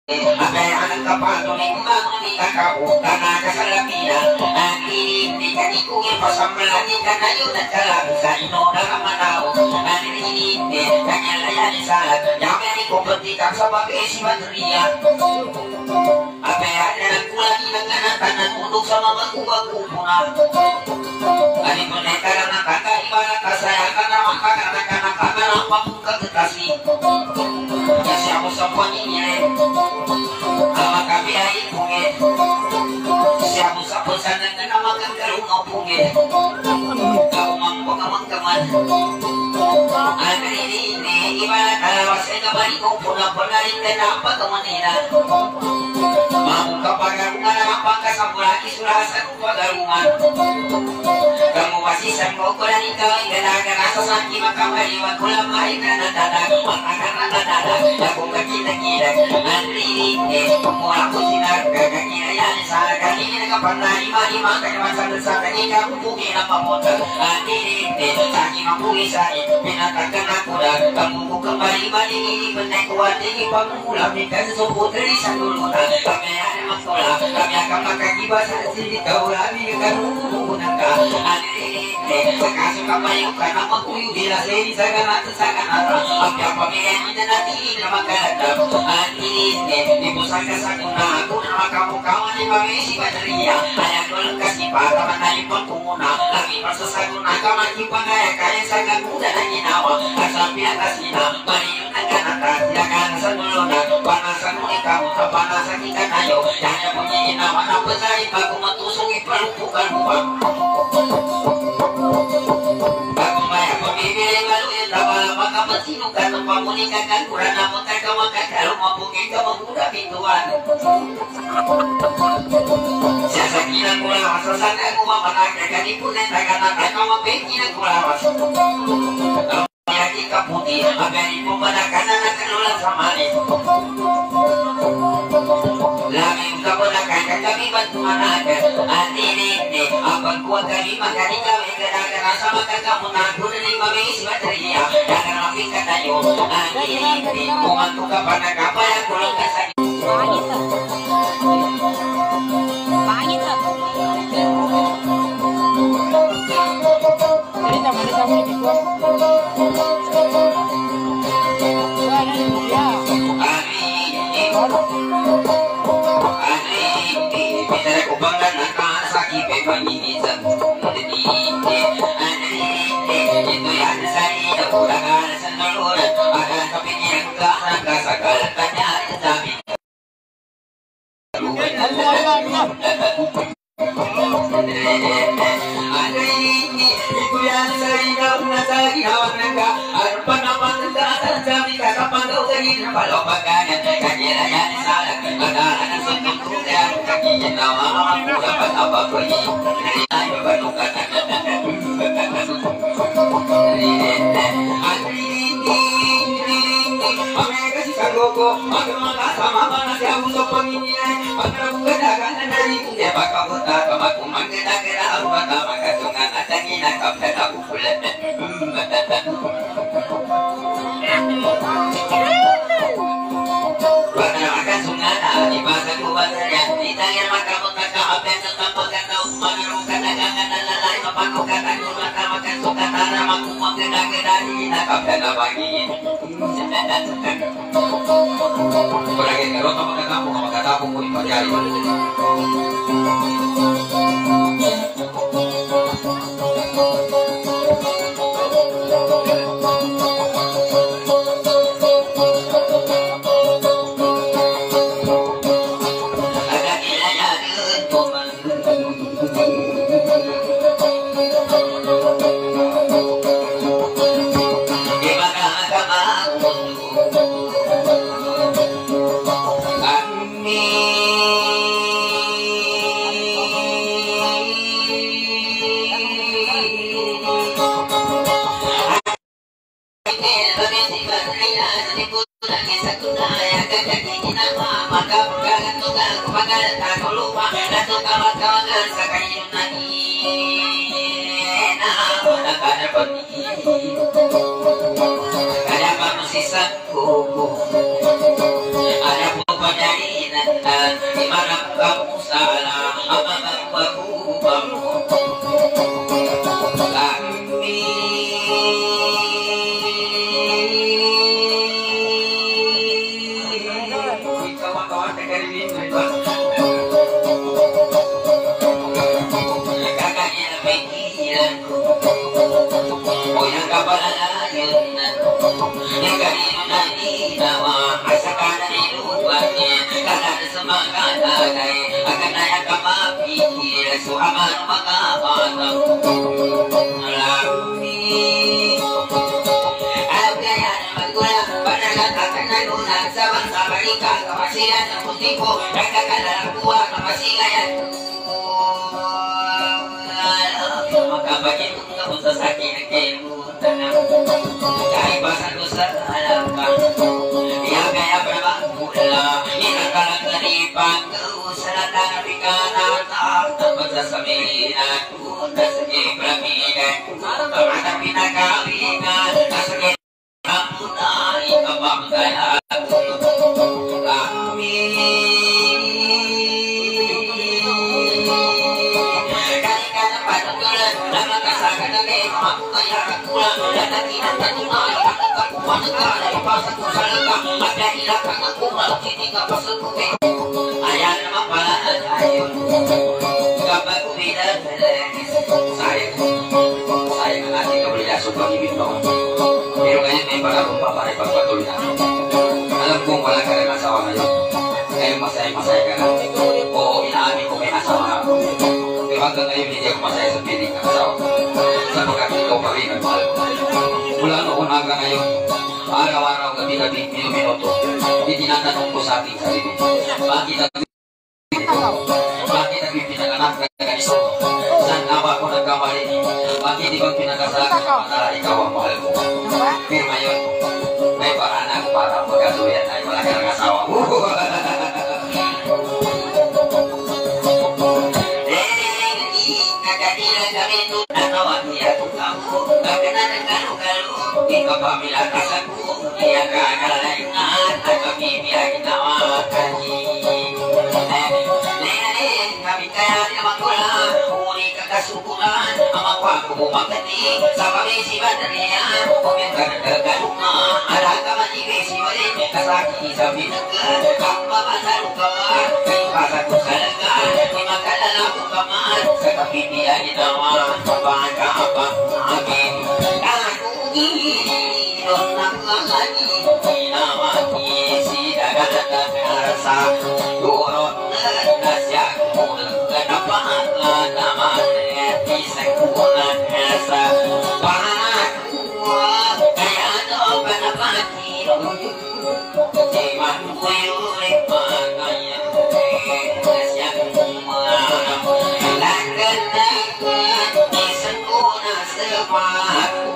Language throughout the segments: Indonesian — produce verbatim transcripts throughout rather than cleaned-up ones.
Ang kapatuloy mga kakabutan na kasalapinan ang hindi ka di kong ipasamalan ka na yun at kalang sa ino na kamanaw ang hindi kanya layan sa yaman ko petikan sa mag-esi bateria apehan na nagkulagi ng ganatan untuk sa mga kubag-kupunan ani mo na karang nakakaiba na kasayakan na makakanakan ang pamukagkasi kasi ako sa pangingin ama kami ay pungit siya mo sa pusanan na namagang karungaw pungit kaumang pangamang kaman ang rinini iba na kalawas ay nabalik kong puna-puna rin ka na pagkamanina mamang kapagarungan na mapangkasamula isurasan kong pagarungan kamu wasisan mo ko na ikaw ay ganaga sa saki makamaliwag ko lang ay nanadadag makakaranadag na kung kakita-kilag ang rinini mula ko sinagkakakinayan sa kanina nagkapanay malima kanaman sa dasatan ikaw kupukin ang pamotal ang rinini sa aking mapuwi sa pinatagan ako na kamu ko kembali-balik ini benay kuat ini pangulami kan suputri sa dulutan kami ada masalah kami akan makakiba sa sini kau lagi kan hubungan ka ang rinini sakaso kapayo ka na mapuyo bila seni sa ganat sa ganat ang pamilya na natin na magkaladap ang rinini di mo sa kasakuna ako na makamukawan ni Pamesi Bateria ayang doon kasi para manayipon ko muna lagi masasaguna ka makipagaya kaya sa gaguda na ginawa at sa pinakasina mariyon ang ganatan silakan sa nulunan panasan mo ikaw sa panasan kita tayo kaya po niya ginawa na pasay bago matusong ipalupukan mo bago maya pamibili maluin tabala makamatino ka ng pamunikakan kurang na mo tayo makakalo mapugin ka maguda pintuan siya sa kinang kulawas sa sana ako mamanagay kanipunan taganatay kamapekinan kulawas Yaki kaputi, aberi mo manakanan na kanulang sa mali Lagi ka mo nakakay kami bantumanagan At inindi, ang pagkuha kami magkaligaw ay ganagan sa magkakamunan Kung nalik mabis bateria, yakan maping ka tayo At inindi, kumanto ka pa nagkapalang tulong ka sa Pangit ah. Pangit ah. Cerita malita mo ni ko. Wala ni ya. Ani, ani, pinara ko bang nakasakit pa panginisan. Ani, ani, ito yan sa iyo, lagan sa nuluran, aga sa piniyang ka, nakasagalan ka niya sa amin. Ito yan sa ilaw na sa ginawa ng ka Ano pa naman ang datan sa mga kapagaw sa ginapalaw pagkanyan Kagila yan sa alag Magala na sa pagkulang Kaginawa ang mula patabag ko yun Tayo ba nung katanan At rinindi Pamega si Kagogo Magmanga sa mama na siya uso panginilay Pagkakagadagan na nalikong niya Pagkabuta Pagkumang gada-gada Ang bata magkatungan At ang inakap na nakukulat Pagkakasungan na Ibasa ko ba sa yan Itangin makamot na kaapyan Sa tapagkataw Magarong kanagangan na lalay Mapagkukatan Kung matamakan Sukatan na magkumang gada-gada Inakap na nabagin Kurangin ka ron Magkatapong Magkatapong ko ipagayari Ada manusia kuku, ada kamu salah aku kamu kami kawan-kawan dari ini kakaknya pikiranku oh yang kapalayan yang kalian nawa asalkan dari luarnya karena semangat agai akan naik kemapikir suaman makabatang lami agayan maggulang panagat akan nalunan sabang-sabang ikaw kamasilan ng putiko nagkakalarang buwan kamasilayan makabagin kung naman sa sakin ang kailutan kahit basan ko sa alam ka yang kaya berbangkula yang kalang dari pangku selatan pikanan tak bersasami aku nasagi pelaminan kemana pinakawinan nasagi amunai kebangkai aku amin kali-kali pada bulan lama kasakan dari mampu kaya akulah dan tidak tertunai manakala ipasok ko sa lupa at hilakang ako malaki kapasok ko ayan naman pala at ayon kapag umilag sayang sayang ang ating kablilasong pag-ibig mo pero ngayon may pagkakumpa para ipagpatuloy natin alam kong wala ka rin asawa ngayon ngayon masaya-masaya ka na oo inaamin ko may asawa ako pero hanggang ngayon hindi ako masaya sa piling ng asawa sapagkat ikaw pa rin ang mahal ko mula noon hanggang ngayon araw-araw, gabi-gabi, minuto, itinatanong ko sa ating sarili. Bakit ako ito? Bakit ako pinanganak na ganito? Saan nga ba ako nagkamali? Bakit ikaw pinagasalan para ikaw ang mahal ko? Pero ngayon, may paraan ako para magkasuyan ay wala ka ng asawa. Kapamilya kasaku dia kagalaingan kami ginawa kaji nene kami kaya di mangkula uni kakasukulan amang waku bumakati sa pamisi badarian pumingkan kegaluma ada kamani besi wali kasaki sa binengkan kamba masaru kamar kay pasaku salagan dimakan dalam kamar sa kapimilya ginawa pangka apa amin Don't lagi dinamati si dagat rasa dorong nasyak kenapa nama bisa kulan rasa panaku kayak do kenapa kiro cuman kuyuri panaya nasyak malam langgan disengkuna semaku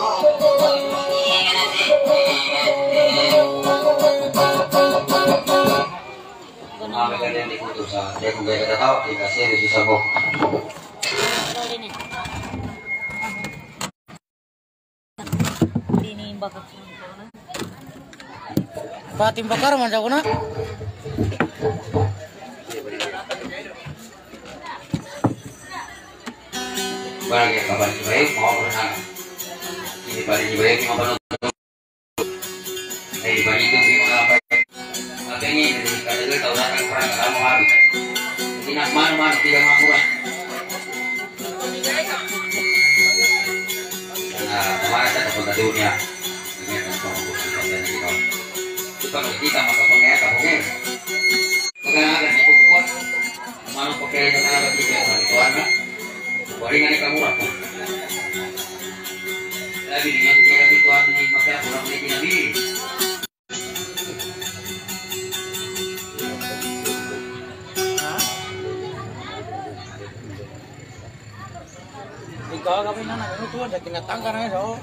Mami kan yang dikutus sa dia kung gaya katawa dikasih di susah kok. Ini bakal Fatim bakar man jago na. Barang yang kabar baik mau berenang. Ini pada baik mau berenang. Eh bagi itu gimana apa? Apa ini kalau itu tahu nak kurang kamu habis. Ini nak mana-mana tidak mampu lah. Nah, kemarin saya dapat dunia. Ini kan kamu bukan kita. Kalau kita maka pengen, pengen. Pengen ada ni kuat. Mana pakai dengan ada tiga hari tuan nak. Waringan kamu apa? Tapi dengan tiga hari tuan ni maka kurang lagi nabi. Ikaw kami na nagano tuwa sa kinatangka na so.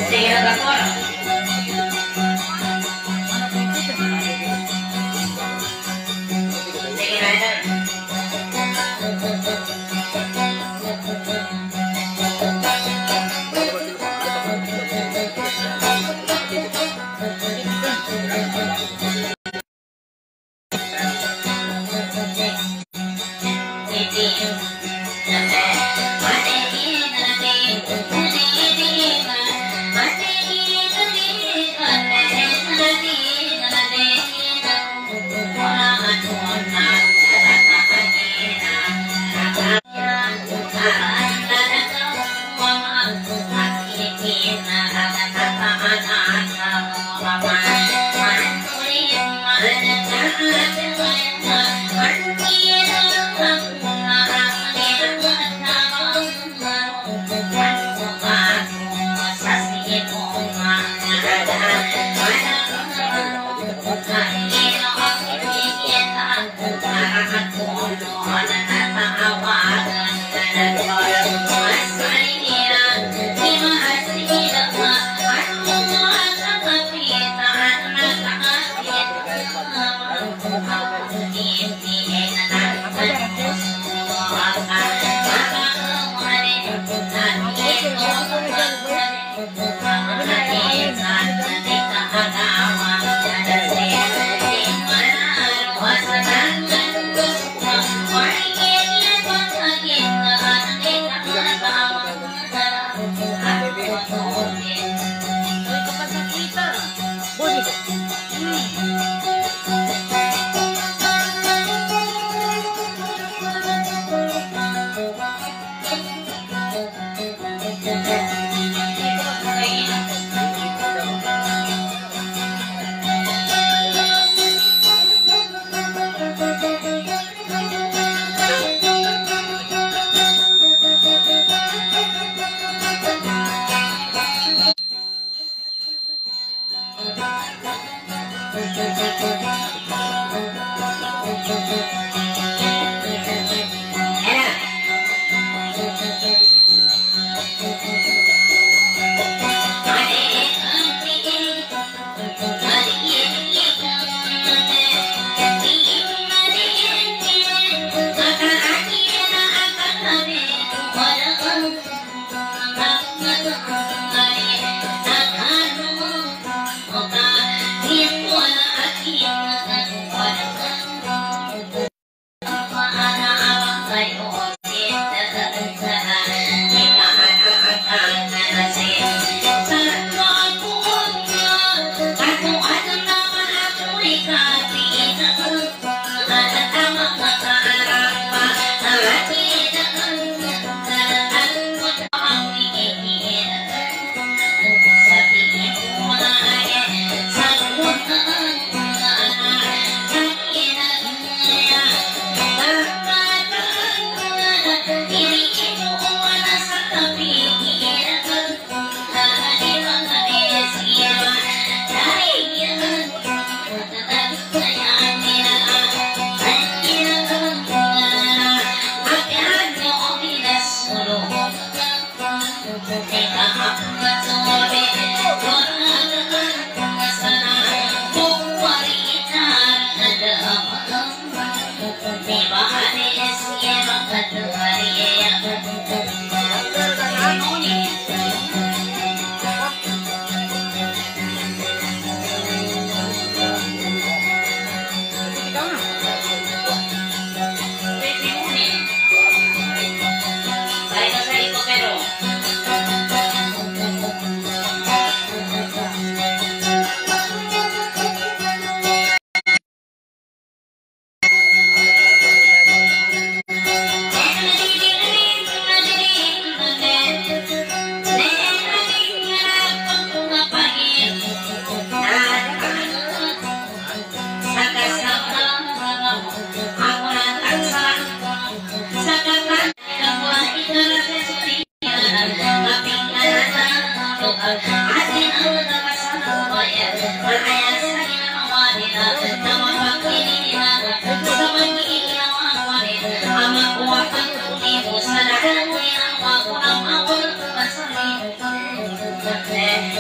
Sige na doktor. Sige na ito.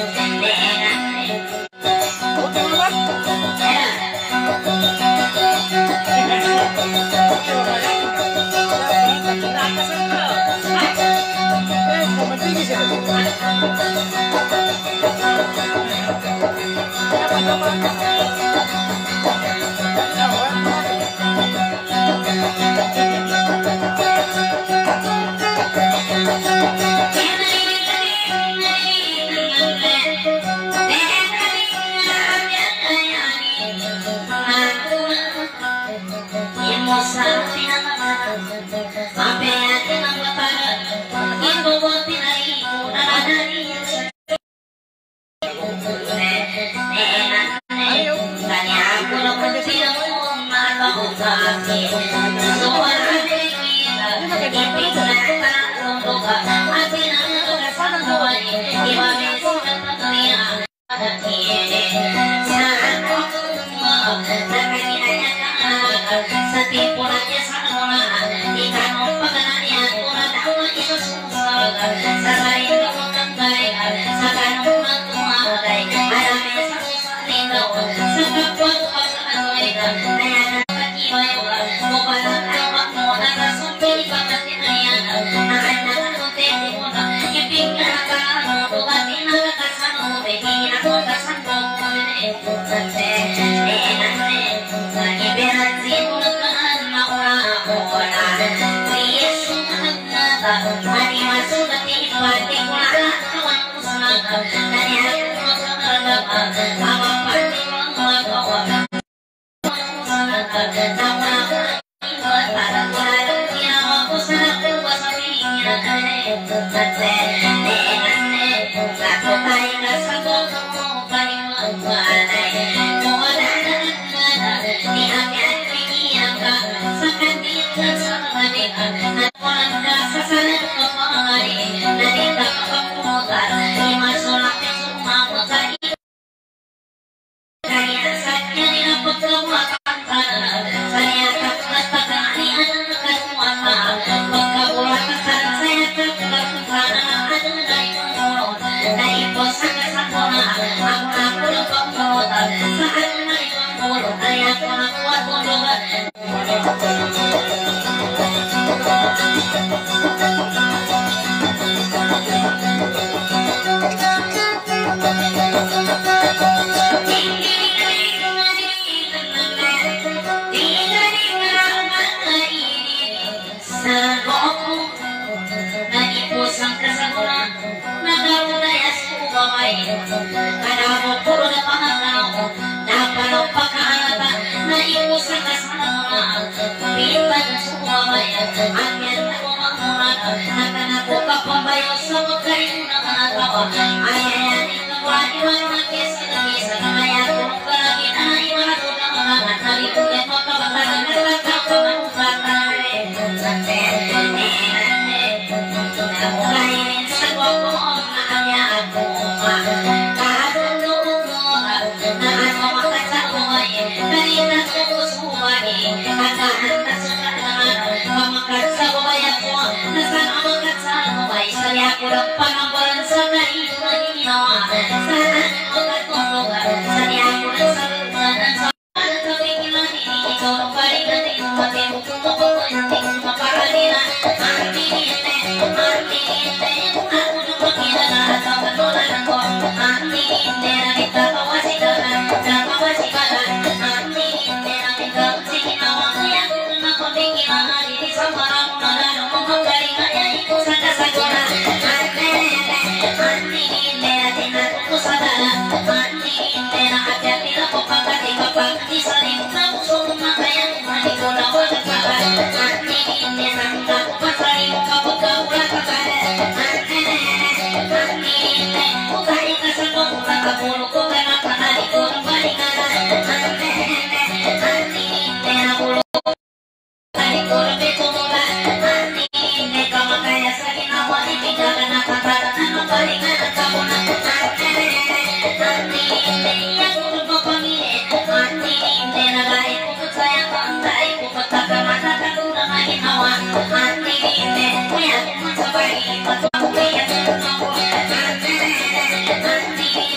Hati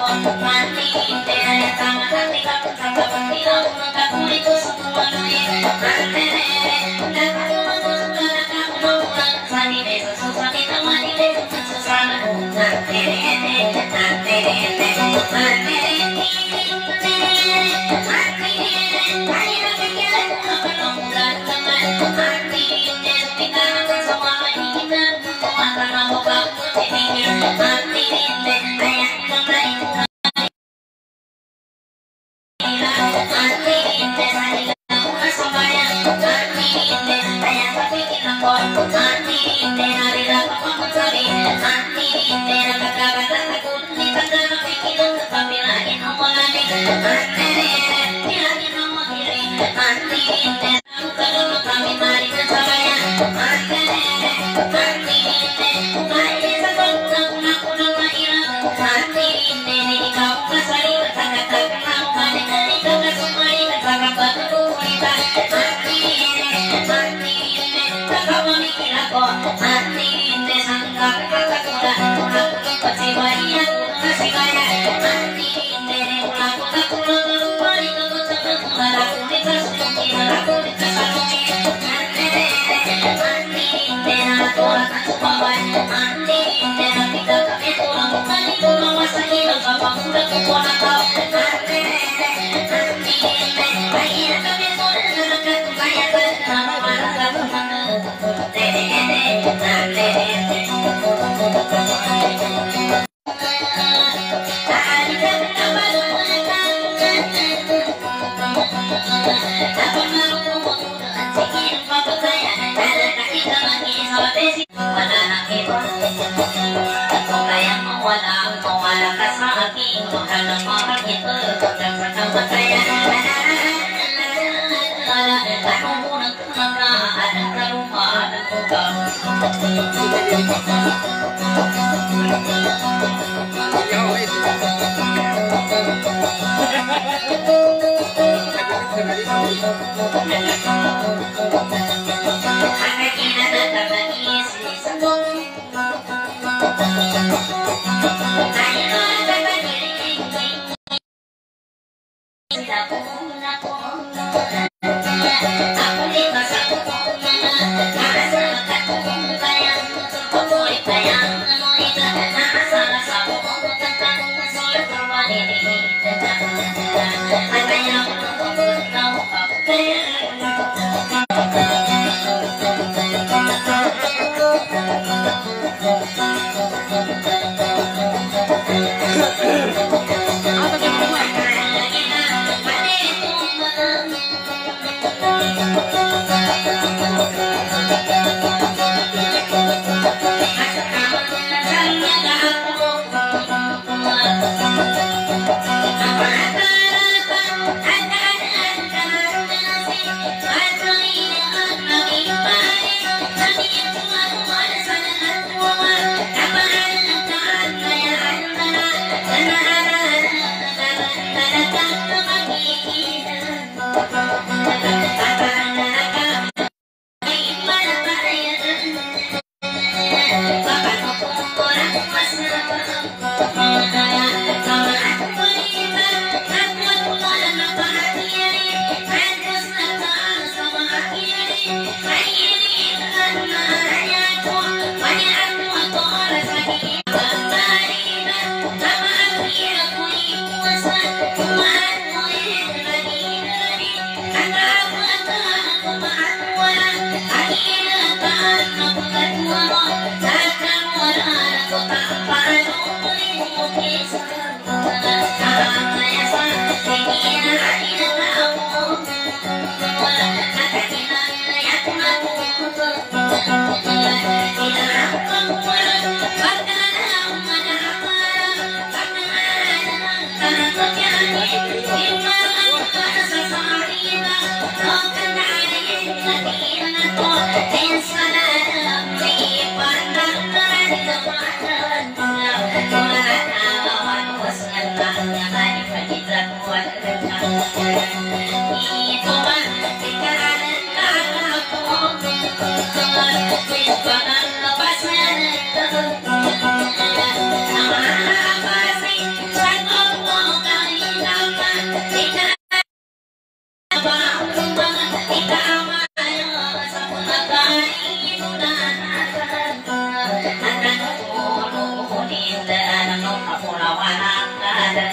Itu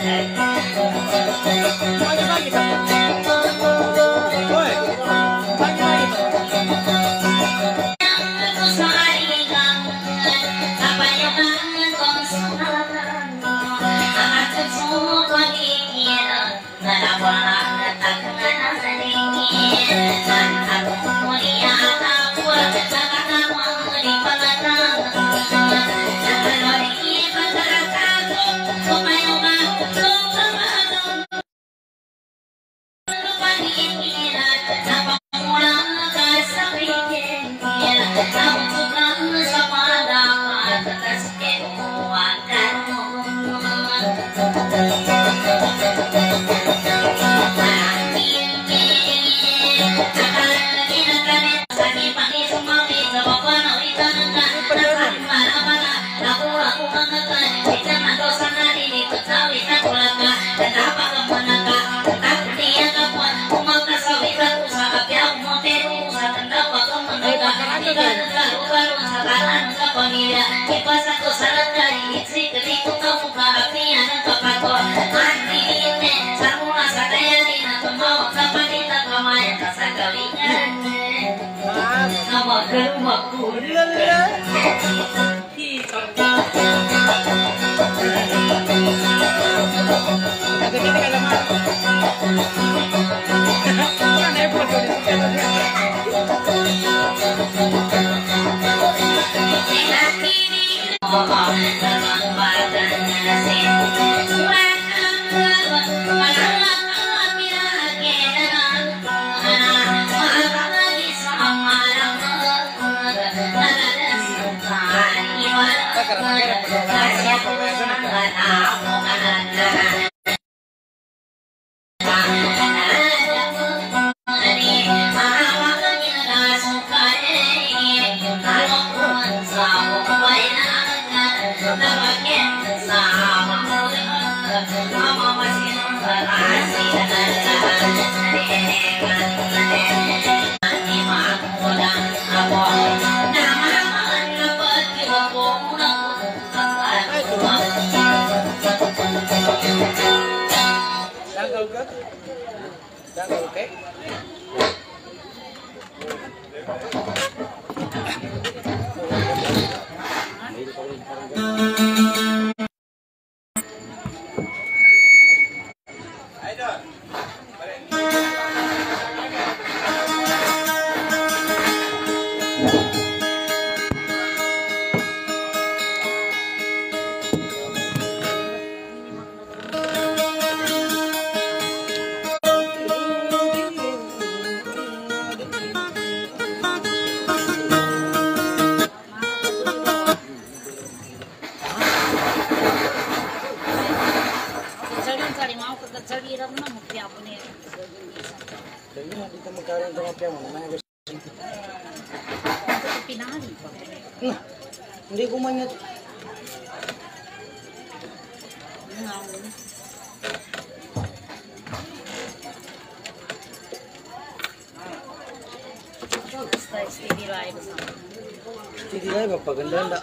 Bagi-bagi satu. Woi, bagi-bagi satu. Hindi ko man yun. Hindi na ba paganda-ganda.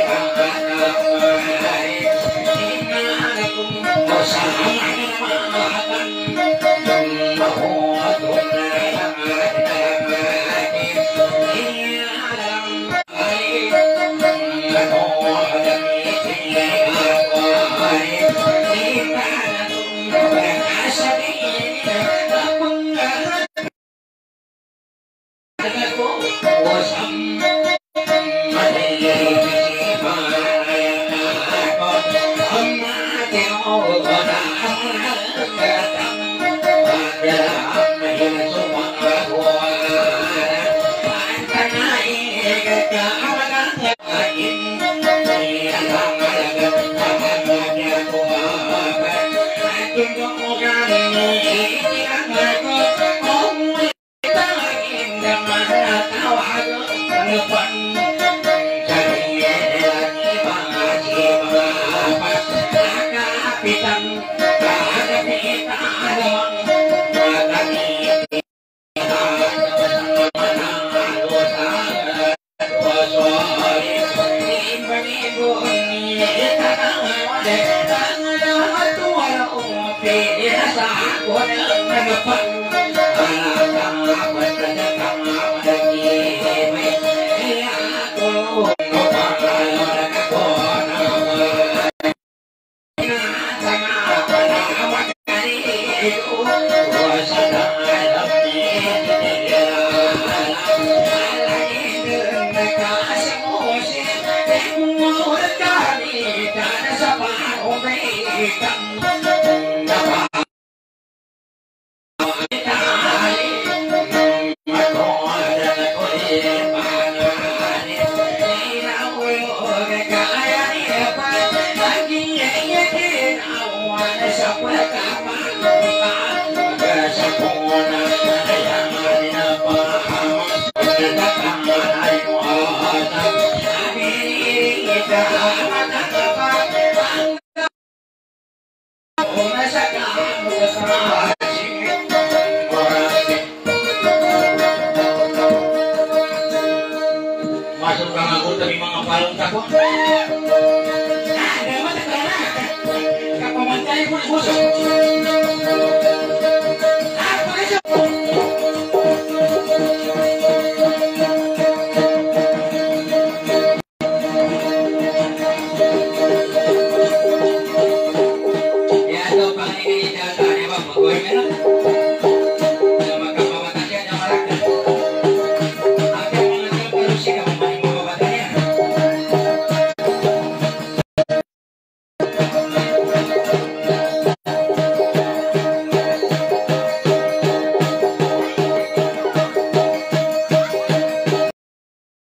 Ya, itu paling ini jangan tanya bang, gue